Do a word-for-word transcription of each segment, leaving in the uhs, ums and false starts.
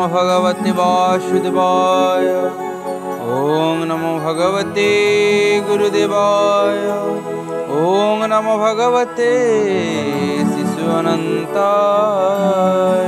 नमो भगवते वासुदेवाय। ओम नमो भगवते गुरुदेवाय। ओम नमो भगवते शिशु अनंताय।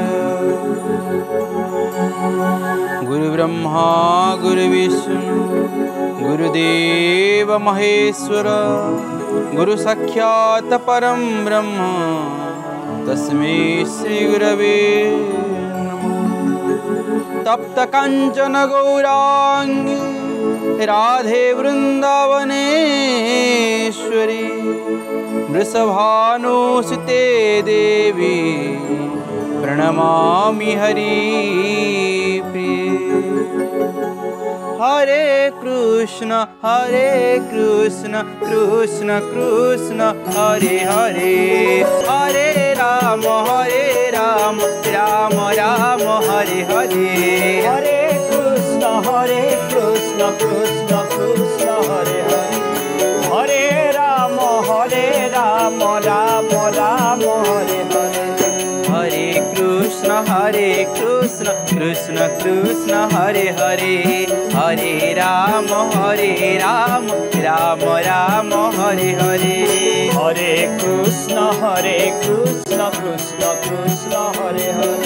गुरु ब्रह्मा गुरु विष्णु गुरुदेव महेश्वर गुरु साक्षात् परम ब्रह्म तस्मै श्री गुरवे नमः। तप्त कांचन गौरांगी राधे वृंदावनेश्वरी वृषभानुसुते देवी प्रणमामि हरिप्रिये। हरे कृष्ण हरे कृष्ण कृष्ण कृष्ण हरे हरे। हरे राम हरे राम राम राम हरे हरे। हरे कृष्ण हरे कृष्ण कृष्ण कृष्ण हरे हरे। हरे राम हरे राम राम राम हरे हरे। हरे कृष्ण हरे कृष्ण कृष्ण कृष्ण हरे हरे। हरे राम हरे राम राम राम हरे हरे। हरे कृष्ण हरे कृष्ण कृष्ण कृष्ण हरे हरे।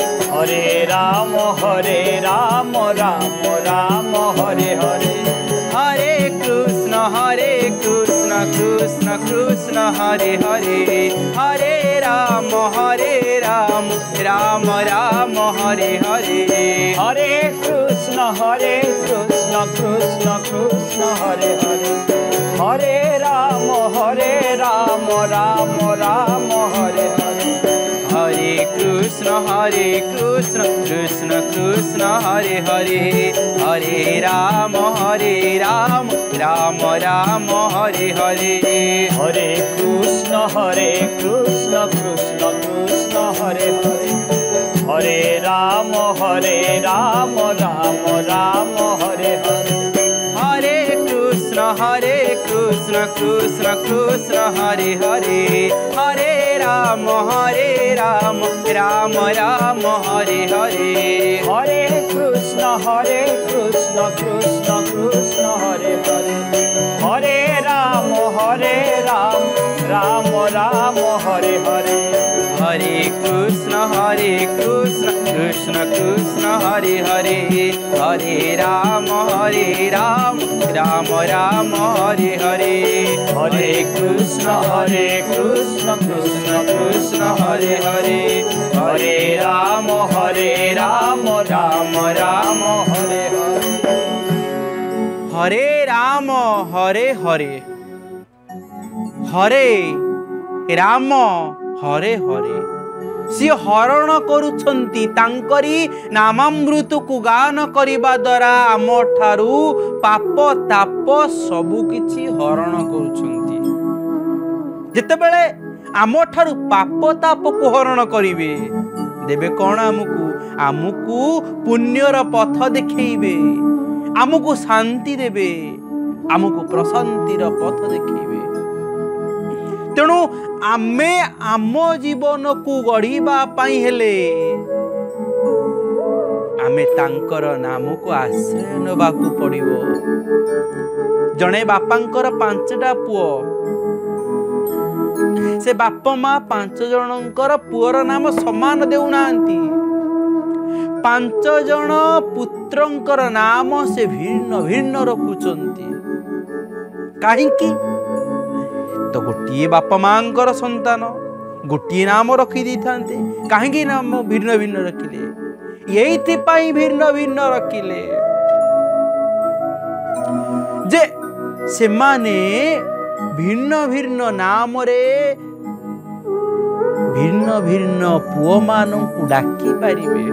हरे राम हरे राम राम राम हरे हरे। हरे कृष्ण हरे कृष्ण कृष्ण कृष्ण हरे हरे। हरे राम हरे राम राम राम हरे हरे। हरे कृष्ण हरे कृष्ण कृष्ण कृष्ण हरे हरे। हरे राम हरे राम राम राम हरे हरे। हरे कृष्ण हरे कृष्ण कृष्ण कृष्ण हरे हरे। हरे राम हरे राम राम राम हरे हरे। हरे कृष्ण हरे कृष्ण कृष्ण कृष्ण हरे हरे। हरे राम हरे राम राम राम हरे हरे। हरे कृष्ण हरे कृष्ण कृष्ण कृष्ण हरे हरे। हरे राम हरे राम राम राम हरे हरे। हरे कृष्ण हरे कृष्ण कृष्ण कृष्ण हरे हरे। हरे राम हरे राम राम राम हरे हरे। हरे कृष्ण हरे कृष्ण कृष्ण कृष्ण हरे हरे। हरे राम हरे राम राम राम हरे हरे। हरे कृष्ण हरे कृष्ण कृष्ण कृष्ण हरे हरे। हरे राम हरे राम राम राम हरे हरे। हरे राम हरे हरे। हरे राम हरे हरे। सी हरण करुछंती तांकरी नामामृत को गान करिबा द्वारा आम ठारू पाप ताप सबु किछि हरण करुछंती। जेतेबेले आम ठारू पाप ताप को हरण करिवे देबे कोन आमकु आमकु पुण्यर पथ देखैबे आमकु शांति देबे आमकु प्रशांतिर पथ देखैबे। तेणु आमे आम जीवन को गढ़िबा पाई हेले आमे तांकर नाम को आश्रय नबाकू पड़िबो। जणे बापांकर पांचटा पुओ से बाप माँ पांच जनकर पुअर नाम समान देउनांती। पांच जन पुत्रंकर नाम से भिन्न भिन्न रखुचंती। काहिंकी तो गोटे बापा मांकर संतान गोटे नाम रखी दी था कहीं नाम भिन्न भिन्न रखिले ये भिन्न भिन्न रखिले जे से माने भिन्न भिन्न नाम रे भिन्न भिन्न पुओ मानन को डाकी पारिबे।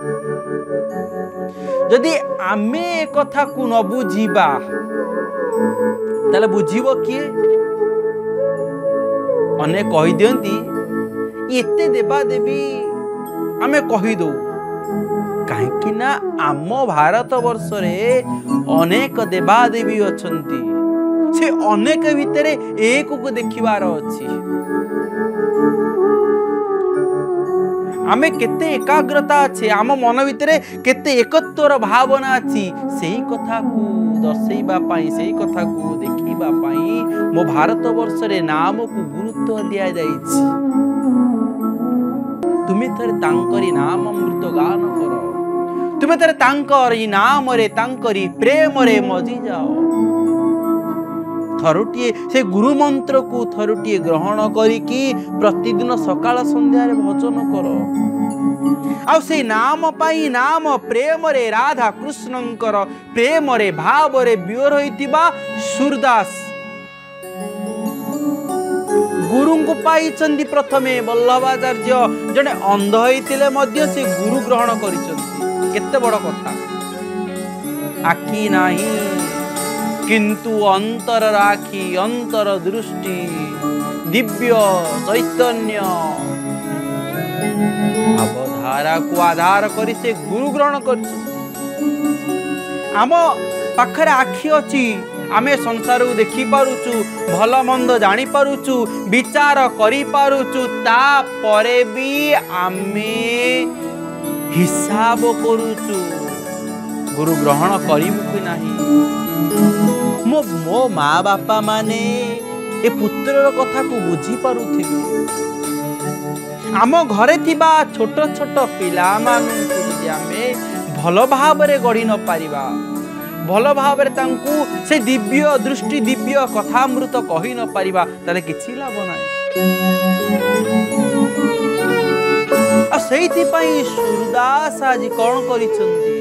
जदि आमे कथा को न बुझीबा ताले बुझीबो किए? अनेक कही दियंती एते देवा देवी आमे कही दो कहीं ना आम भारत वर्ष रे अनेक देवा देवी अछंती। से अनेक भितर एक को देखिबार अछि। आमे केते एकाग्रता अच्छे आम मन भितर केते एकत्वर भावना अच्छी से कथा को दर्शैबा पाई से कथा को देखिबा पाई मो भारत वर्ष रे नाम को गुरुत्व दिया जाइछि। तुमे थरे तांकरी नाम अमृत गान करो तुमे थरे तांकरी नाम रे तांकरी प्रेम रे मजी जाओ। थरुटिए से गुरु मंत्र को थरुटिए ग्रहण करिकी प्रतिदिन सकाळ संध्या रे भजन करो। आ से नाम पाई नाम प्रेम रे राधा कृष्णंकर प्रेम रे भाव रे बियोर होइतिबा सूरदास गुरु को पाई चंदी प्रथमे वल्लभाचार्य जने अंध होइतिले मध्य से गुरु ग्रहण करिसंती केते बड़ कथा। आखि नाही किंतु अंतर राखी अंतर दृष्टि दिव्य चैतन्य अवधारा को आधार करी से गुरु ग्रहण कर। आम पाखरे आखि अच्छी आमे संसार को देखि पारुचु भल मंद जानी पारुचु विचार करि पारुचु ता परे भी आमे हिसाब करुचु गुरु ग्रहण करिबु कि नाही। मो मो माँ बापा माने ए पुत्रर कथा को बुझी पारुथिबे। आम घरे थिबा छोट छोट पिला मानू आमे भल भाव रे गढ़ी न पारिबा भल भाव रे तांकू से दिव्य दृष्टि दिव्य कथामृत कहि न पारिबा ताले किछि लाभ नाही। आ सेइथि पई सूरदास आज कोन करिसंती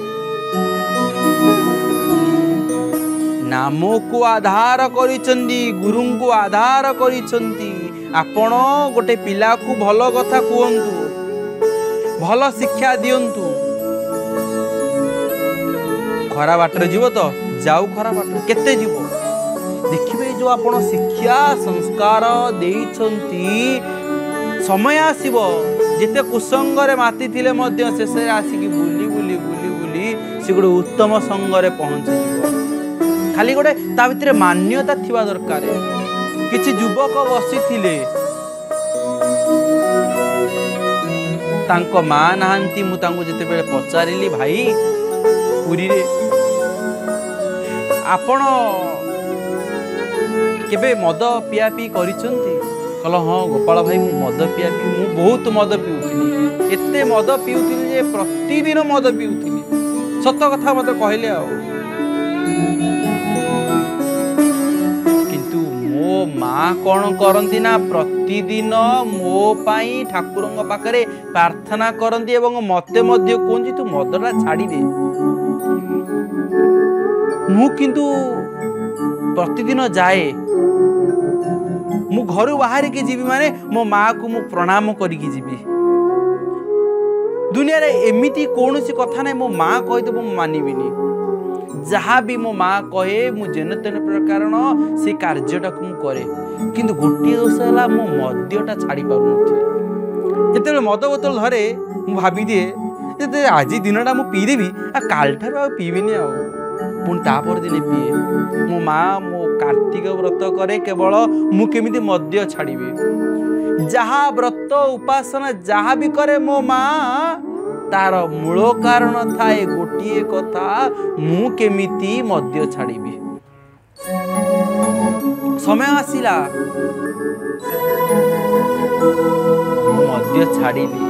नाम को आधार करिसंती गुरु को आधार करिसंती। आपण गोटे पिला को भल कथा कहतु भल शिक्षा दियंतु खरा बाटर जीव तो जाऊ खरा बाटर केते जीव देखिबे जो आपण शिक्षा संस्कार देइछंती समय आसीबो जेते कुसंगरे माती थिले मध्य शेषे आसिकी बुली बुली बुली बुली से गोटे उत्तम संगरे पहुंची जीव। खाली गोटे ता भितर मान्यता थिबा दरकार। किछि युवक बसी थिले तांको माँ नाहांती मु तांको जेते बेले पचारिली भाई पुरी रे आपण केबे मद पिया पी करिसंती कहल हाँ गोपाल भाई मु मद पिया पी मु बहुत मद पिउथिली एते मद पिउथिली जे प्रतिदिन मद पिउथिली सत कथा मते कहले आ मो माँ कौन करती ना प्रतिदिन मो पाई ठाकुरंग पाखरे प्रार्थना करती एवं मते मध्य कहती तू मदटा छाड़ी दे। मु किंतु प्रतिदिन जाए मु घर बाहर के जीवी माने मो माँ को मु प्रणाम करिकी जीवी। दुनिया रे एमिति कौन सी कथा नहीं मो माँ कही तो मानिबिनी जहाँ भी मो माँ कहे मु जेन तेन प्रकार से कार्यटा को करे किंतु गोटे दोष है मो मद्यटा छाड़ी पार नथि। मद बोतल धरे मु भाभी दिए आज दिनटा मु पीदेवी आ काल ठार आ पीबेनी आ पुणी तापर दिन पीए। मो माँ मो कार्तिक व्रत करे केवल मु केमिति मद्य छाड़ीबी जहाँ व्रत उपासना जहाँ भी करे मो माँ तार मूल कारण थाए गोटे कथा मु केमिति मद्य छाड़ीबी। समय आसिला मद्य छाड़ीली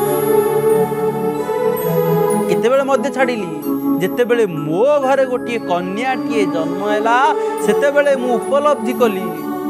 केतेबेले मद्य छाड़ीली जेतेबेले मो घरे गोटे कन्याटीए जन्म हैला सेतेबेले मु उपलब्धि कली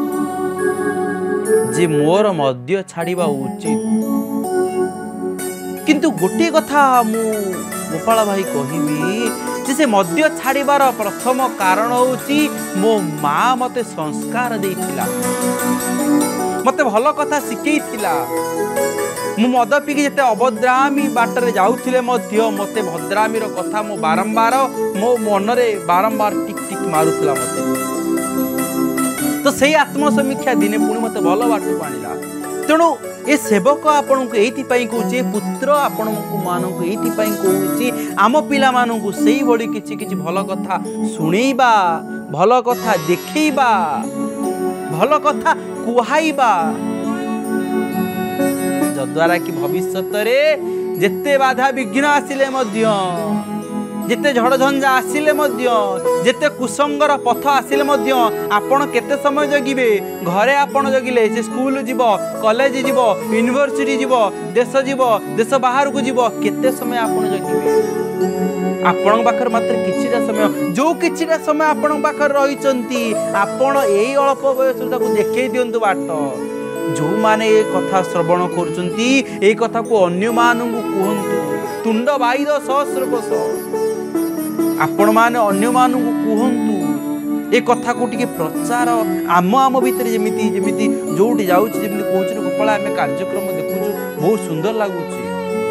जे मोर मद्य छाड़ीबा उचित। किंतु गोटे कथा मु गोपाल भाई कहबी जे से मद्य छाड़ीबार प्रथम कारण होची मो माँ मते संस्कार देइथिला मते भल कथा शिखेइथिला। मु मद पीकी जेते अभद्रामी बाटरे जाउथिले मध्य मते भद्रामीर कथा मो बारंबार मो मनरे बारंबार टिक टिक मारुथिला मते। तो सही आत्मसमीक्षा दिने पुणी मते भल बाटू पाणिला। तेणु ए सेवक आपण को एथि पई कहूचे पुत्र आपण मानू को एथि पई कहूची आम पिला मानू को सेही भली किछि किछि भल कथा सुनेइबा भल कथा देखैबा भल कथा कुहाइबा जद्वारा कि भविष्यत जेते बाधा विघ्न आसिले मध्य जेते झड़ झंझा आसिले मध्य जेते कुसंगर पथ आसिले मध्य आपण केते समय जगिबे घरे आपण जगिले से स्कूल जीव कॉलेज जीव यूनिवर्सिटी जीव देश जीव देश बाहर को जीव केते समय आपण जगिबे आपण पाखर मात्र किछिटा समय जो किछिटा समय आपण पाखर रहिचंती आपण एई अल्प बयस ताको देखै दियंतु बाट जो माने ए कथा श्रवण करूचंती ए कथा को अन्य मानंगु कहंतु तुंड बाईद सहस्र कोश आपण माने अन्य मानंगु कहंतु ए कथा को टिके प्रचार आम आम भितर जेमिति जेमिति जोटी जाउछि जेमिति कहउछि गोपाल आमे कार्यक्रम देखुछु बहुत सुंदर लागुछि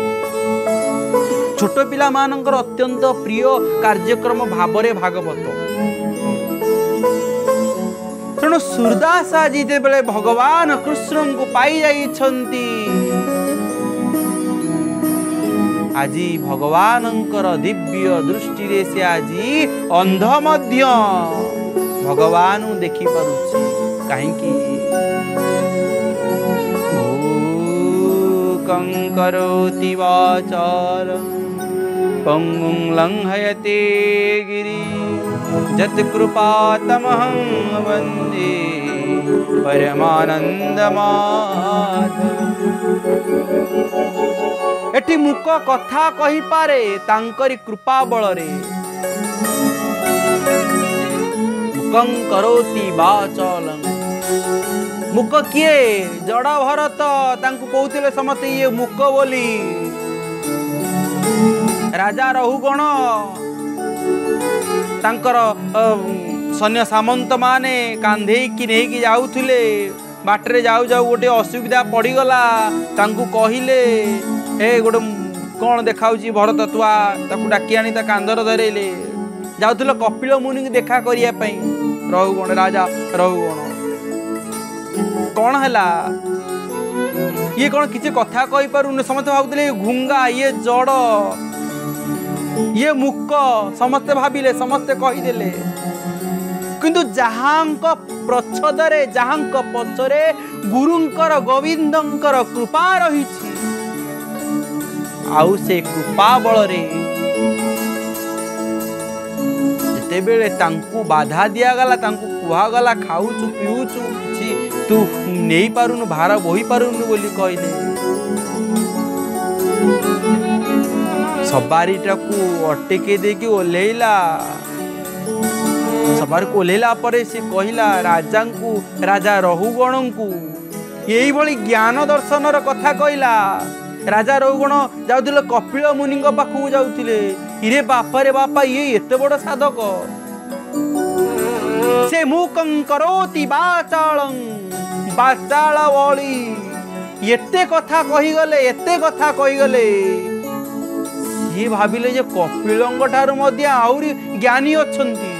छोट पिला मानकर अत्यंत प्रिय कार्यक्रम भावरे भागवत तेणु सूरदास आज बेले भगवान कृष्ण को पाई जाइछंती आज भगवान दिव्य दृष्टि रे से आज अंध मध्य भगवान देखि पारुछि काहेकि कंकरोति वाचारं पंगुं लंघयते गिरि जत्कृपातमहं वन्दे परमानन्दमाधवम्। एठी मुक कथा कहि पारे तांकरी कृपा बलरे मुकं करोति वाचालं मुक किए जड़ भरत तांकु कहते समस्ते ये मुक बोली राजा रहुगण तांकर सैन्य सामंत माने कांधे की नहीं की जाउथिले बाटरे जाऊ जाऊ गोटे असुविधा पड़गला तांकु कहिले ए गोटे कौन देखाउची भरत तुआ ताकु डाकी आनी ता कांदर धरेले जाउथिलो कपिल मुनि की देखा करिया पई रहुगण राजा रहुगण कौन हैला ये कौन किसी कथा कहि पारु समस्त भाबुले घुंगा ये जड़ ये मुक समस्ते भाविले समस्ते कहीदेले किंतु जहांक प्रच्छदरे जहांक पछरे गुरुंकर गोविंदंकर कृपा रहिछि आउ से कृपा बलरे जेते बेले तांकु बाधा दिया गला तांकु कुहा गला खाउचु पिउचु किछि तू नहीं पारुनु भार बोही पारुनु बोली कहले सवारीटा को अटके देकी ओल्हेला सवार को ओल्हेला परे से कहिला राजा को राजा रहुगण को यही भली ज्ञान दर्शन कथा कहला राजा रहुगण जाउथिले कपिल मुनि पाखु जाउथिले इरे बापा रे बापा ये एते बड़ साधक से मुकं करोति वाचालं बाचाल बली एते कथा कही गले एते कथा कही गले ये भाविले जे कपिलंग ठारू मध्य आउरी ज्ञानी अछंती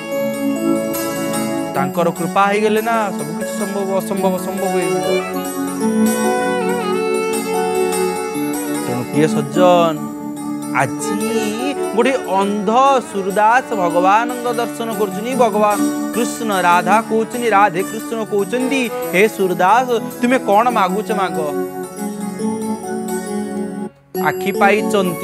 तांकर कृपा हो गले ना सब कुछ संभव असंभव संभव हो प्रिय सज्जन आज गोटे अंध सूरदास भगवान दर्शन कर भगवान कृष्ण राधा कहते राधे कृष्ण कहते हे सूरदास तुम्हें कौन मागुच माग आखि पाई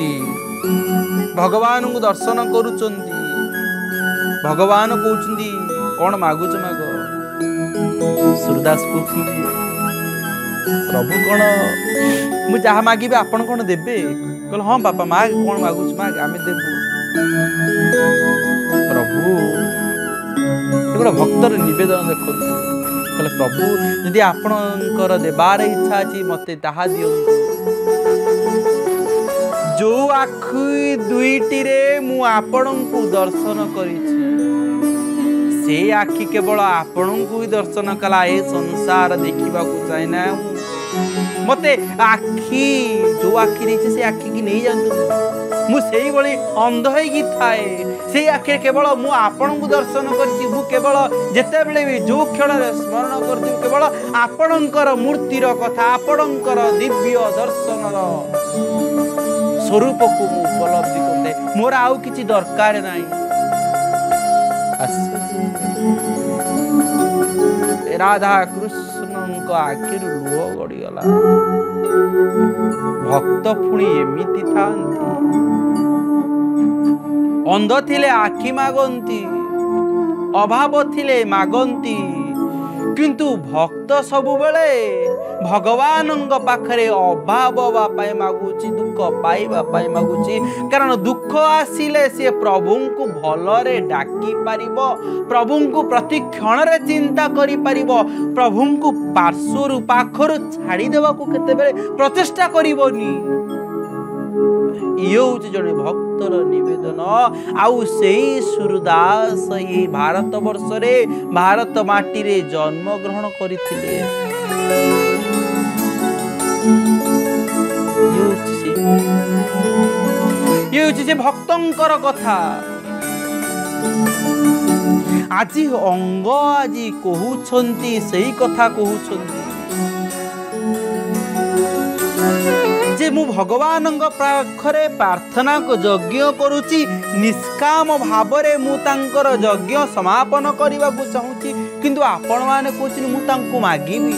भगवान को दर्शन करुचंती भगवान कहते कौन मागुच माग सूरदास कहते प्रभु कौन मु जहाँ मागिबे आपण कौन देबे कहल हाँ बापा माग कौन मागुच माग आमे देबू प्रभु गोटे भक्तर निवेदन देखु कहले प्रभु यदि आपणकर देवार इच्छा अच्छी मते ताहा दियंतु जो आखि दुईटी रे मु आपणंकु दर्शन करिछि से आखि केवल आपणंकु ही दर्शन कला ए संसार देखिबा को चाहना मते आखि जो आखि रही से आखि की नहीं जानतु मु सेही बळी अंध होई की थाए से आखि केवल मु आपन को दर्शन करछि मु केवल जेते बेले भी जो क्षण स्मरण करछि केवल आपणंकर मूर्तिर कथा आपणंकर दिव्य दर्शनर स्वरूप को मु उपलब्धि करते मोर आउ किछि दरकार नाही राधा कृष्ण आखिर लुह गड़ीगला भक्त पुणी एमिति थांती अंध थिले आखि मागंती अभाव थिले मागंती किंतु भक्त सबु बेले भगवान पाखरे अभाव पाई मागुची दुख पाइबा पाई मागुची कारण दुख आसिले से प्रभु को भलरे डाकी पारिबो प्रभु को प्रति क्षण रे चिंता करि पारिबो प्रभु को पार्श्वरु पाखरु छाड़ी देवा को केते बेले प्रचेष्टा करिवोनी ये हूँ जड़े भक्तर निवेदन आउ से सूरदास ये भारत वर्ष रे भारत माटी रे जन्म ग्रहण करथिले ये हूँ से भक्तंकर कथा आज अंग आज कहउछंती सही कथा कहउछंती जे मु भगवान पाखरे प्रार्थना को यज्ञ करुची निष्काम भाव रे मु तांकर यज्ञ समापन करने को चाहूँगी किंतु आपण माने कहते मु तांको मागिबी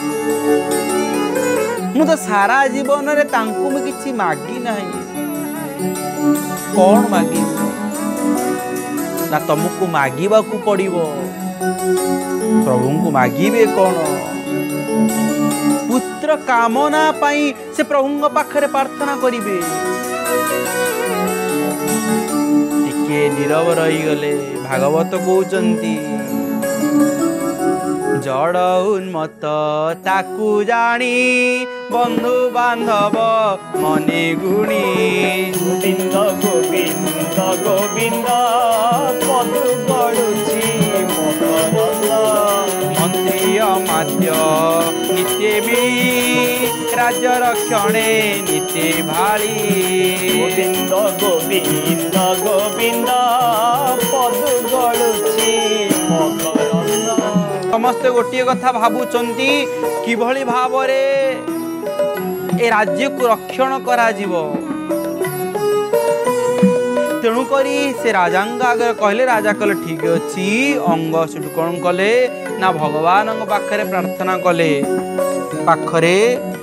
मु तो सारा जीवन रे तांको मु किछि मागी नहीं कौन मागी ना तुमको मागिबा को पड़िबो प्रभु को मागिबे कौन पुत्र कामना पाई से प्रभु पाखरे प्रार्थना करिवे टिके नीरव रही गले भागवत कहउचंती जड़ उन्मत्त ताकू जानी बंधु बांधव मने गुणी गोविंद गोविंद गोविंद पदु गड़ुची मंत्री अमात्य नित्य भी राज्य रक्षणे नित्य भाली गोविंद गोविंद गोविंद पदु गड़ुची समस्ते गोटे कथा भावुचंती किभली भाव रे ए राज्य को रक्षण करा जीवो तेणुकरी से राजा आगे कहले राजा कहले ठीक अच्छी अंग सेठू कौन कले ना भगवान पाखरे प्रार्थना कले पाखरे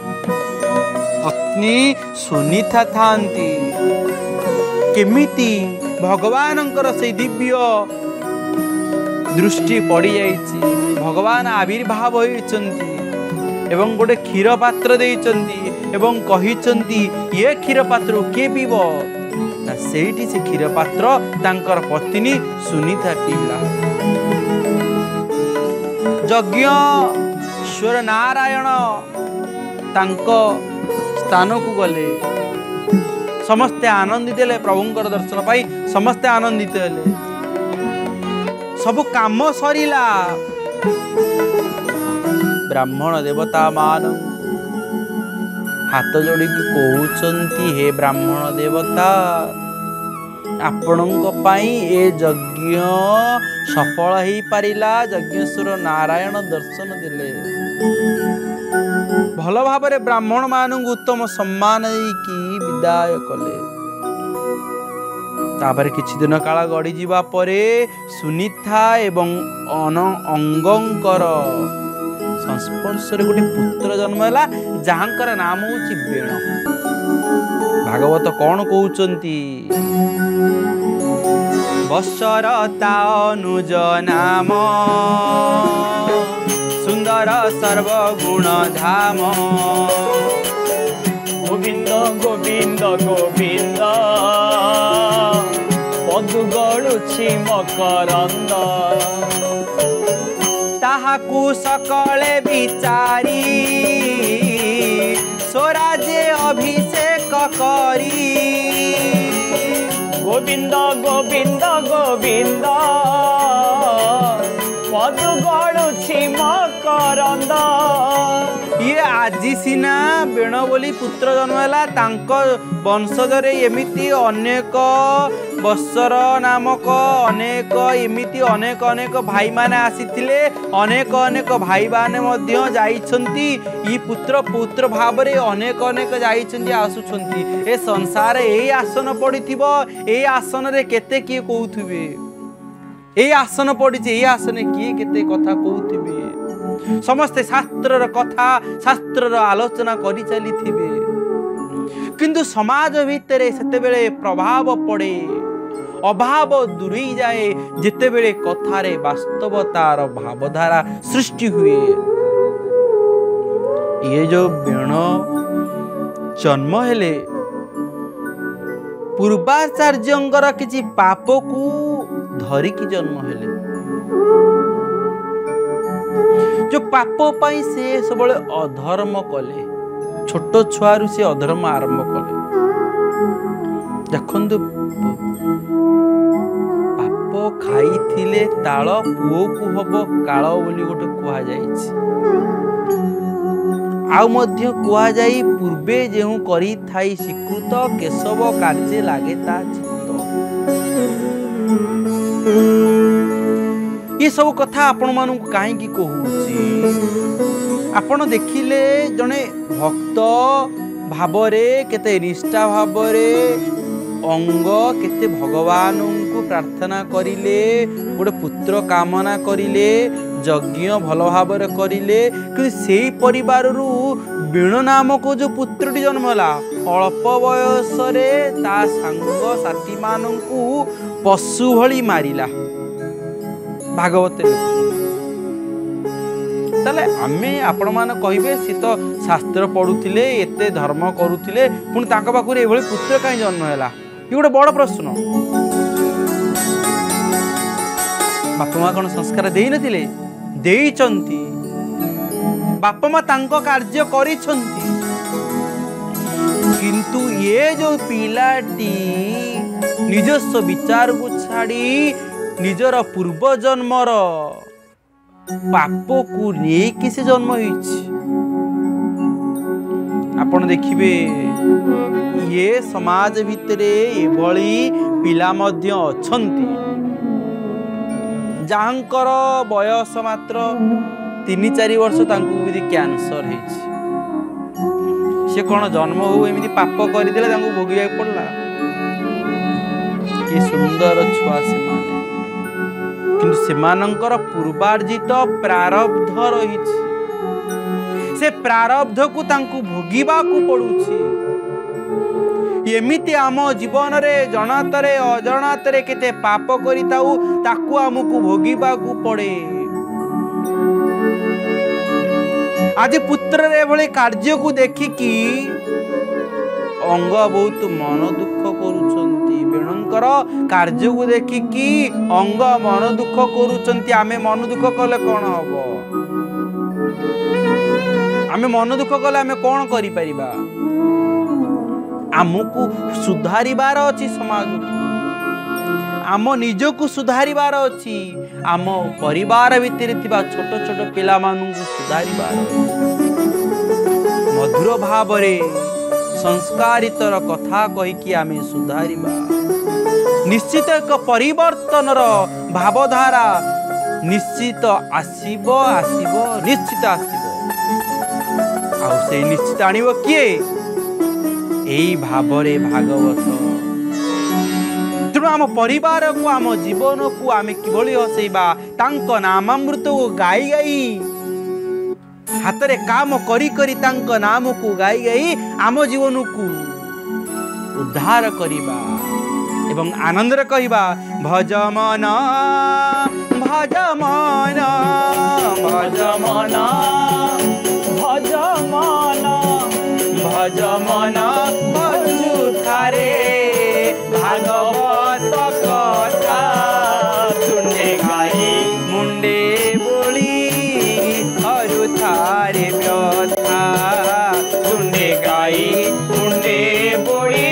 पत्नी सुनीता थांती केमिति भगवान से दिव्य दृष्टि पड़ी जाइछि भगवान आविर्भाव होइचंती एवं गोटे क्षीर पात्र देइचंती एवं कहिचंती ये क्षीर पात्र के पीबो ना सेठी से क्षीर पात्र तांकर पत्नी सुनीता पीला यज्ञ ईश्वर नारायण तांको स्थान को गले समस्ते आनंदित हेले प्रभुंकर दर्शन पाई समस्ते आनंदित हेले सब काम सरीला ब्राह्मण देवता मान हाथ जोड़ी कहउचंती हे ब्राह्मण देवता आपणों पाई ए यज्ञ सफल ही पारिला यज्ञेश्वर नारायण दर्शन देले भल भाव रे ब्राह्मण मान उत्तम सम्मान की विदाय कले तापर किछि दिन काल गड़ी जीवा परे सुनीता एवं अन अंगंकर संस्पर्श रे गोटे पुत्र जन्म हैला जहांकर नाम होछि बेण भागवत कौन कहउचंती बत्सरता अनुज नाम सुंदर सर्वगुण धाम गोविंद गोविंद गोविंद पदु गड़ुची मकरंद ताहाकू सकले विचारी स्वराज्य अभिषेक करी गोविंद गोविंद गोविंद पदु गड़ुची मकरंद ये आजी सिना बेण बोली पुत्र जन्म है तांको वंशजरे एमिति अनेक बत्सर नामक अनेक एमिति अनेक अनेक भाई माने आसीथिले अनेक अनेक भाई माने मध्य जाइछंती ई पुत्र पुत्र भाव रे अनेक अनेक जाइछंती आसुछंती ए संसार ए आसन पड़िथिबो ए आसन रे केते किए कहउथिबे ए आसन पड़ी ए आसन किए केते कथा कहउथिबे समस्ते शास्त्रर कथा शास्त्रर आलोचना करि चली थिबे किंतु समाज भितर सेतेबेले प्रभाव पड़े अभाव दूरी जाए जितेबेले कथारे वास्तवतार भावधारा सृष्टि हुए। ये जो बेण जन्म हेले पूर्वाचार्यंकर किछि पाप को धरिकी जन्म हेले जो पाप पाई से सबले अधर्म कले छोट छुआरु से अधर्म आरंभ कले देखंतु पाप खाई थिले ताल पुओ को हबो काल बोली गोटे कुआ जाइछि आउ मध्य कुआ जाई पूर्वे जेहु करी थाई स्वीकृत केशव कार्य लागे ता चित्त ये सब कथा आपण मानू कहीं कहूँ आपण देखिले जने भक्त भावरे केते निष्ठा भावरे अंग केते भगवान को प्रार्थना करिले गोटे पुत्र कामना करिले यज्ञ भल भाव करिले कि से परिवार रु बीण नामक जो पुत्रटी जन्मला अल्प बयस रे ता सांग साथी मानंकु पशु भली मारिला भागवत ताले आमे आपण मान कहिबे सी तो शास्त्र पढुथिले एते धर्म करुथिले पुणी तांका पाखुरे एभली पुत्र काई जन्म हैला ये गोटे बड़ प्रश्न। बापा माँ कौन संस्कार दे नथिले देइचंती बापा माँ तांको कार्य करिसंती किंतु ये जो पिलाटी निजस्व विचार को छाड़ी निजर पूर्व जन्मर पाप को नहीं से जन्म होइछि आपण देखिबे ये समाज भितरे एभली पिला मध्य अछंती जांकर बयस मात्र तीन चार वर्ष तांकु भी कैंसर हेछि से कौन जन्म हो एमती पाप करदेले तांकु भोगिया पड़ला कि सुंदर छुआ से माने किंतु सेमानंकर पूर्वार्जित प्रारब्ध रहिछि से प्रारब्ध को तांकु भोगिबा को पड़ुछि एमिति आम जीवन रे जनातरे अजनातरे केते पाप करिताउ ताकु आमको भोगिबा को पड़े। आज पुत्र रे भले कार्य को देखिकी अंग बहुत मन दुख करुछंती बेणंकर कार्य को देखिकी अंग मन दुख करुछंती आमे मन दुख कले कोन हबो आमे मन दुख कले आमे कोन करि परिबा आमको सुधारिबार अच्छी समाज आम निजको सुधारिबार अच्छी आम परिवार भितर थिबा छोट छोट पिला मानू सुधारिबार मधुर भाव रे संस्कारितर कथा कहीकि आमे सुधारिबा निश्चित एक परिवर्तनर भावधारा निश्चित आसीबो आसीबो निश्चित आसीबो आ से निश्चित आनिबो किए एई भावरे भागवत तेणु आम परिवार को आम जीवन को आम किभली हसैबा तांक नामामृत को गाई गाई हाथ रे काम करी करी तांक नाम को गाई गाई आम जीवन को उद्धार करिबा एवं आनंद रे कहिबा भज मन भज मन भज मन भज मन भज मन भजुथारे भागवत कथा सुने गाई मुंडे बोली अरुथारे व्यथा सुने गाई मुंडे बोली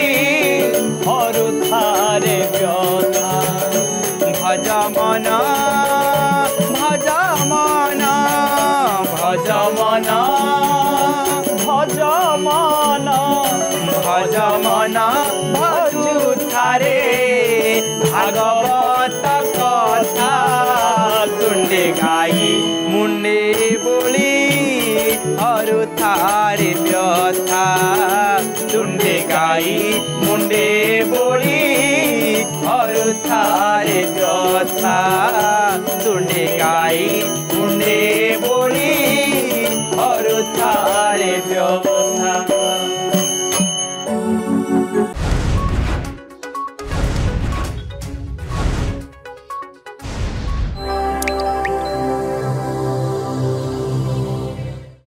अरुथारे व्यथा भज मन भज मन भज मन भज मन भज मन भजुथारे भागवत कथा तुंडे गाई मुंडे बोली अरुथारे व्यथा तुंडे गाई मुंडे बोली अरुथा